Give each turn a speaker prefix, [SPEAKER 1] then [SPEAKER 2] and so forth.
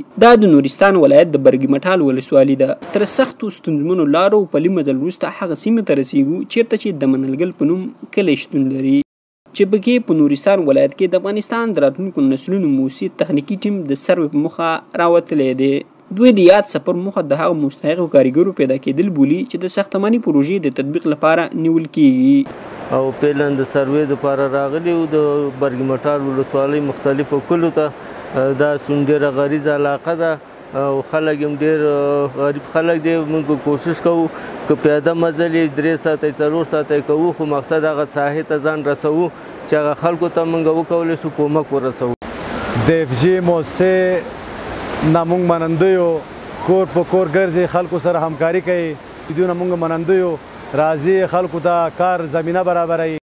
[SPEAKER 1] دا د نورستان ولایت د برګي مټال ولسوالي ده. تر سختو ستونزمنو لارو پلي مزل وروسته هغه سیمې ته رسیږو چیرته چې د منلګل په نوم کلی شتون لري، چې پکې په نورستان ولایت کې د افغانستان د راتلونکو نسلونو موثر تخنیکي ټیم د سروې په موخه راوتلی دی. دوی د یاد سفر موخه د هغو مستحقو کارګرو پیدا کېدل بولي چې د ساختماني پروژې د تطبیق لپاره نیول کېږي.
[SPEAKER 2] او فعلا د سروې دپاره راغلي وو د برګي مټال ولسوالۍ مختلفو کلو ته. دا ډېره غریزه علاقه ده او خلک هم ډېر غریب خلک دی. موږ کوشش کوو که پیاده مزل یې 3 ساعته 4 ساعته کوو، خو مقصد هغه ساحې ته ځان رسوو چې هغه خلکو ته موږ وکولی شو کومک ورسوو.
[SPEAKER 3] د اف جي موسسې نه موږ منندویو کور په کور ګرځي، خلکو سره همکاري کوي. دوی نه موږ منندویو راځي خلکو ته کار زمینه برابروي.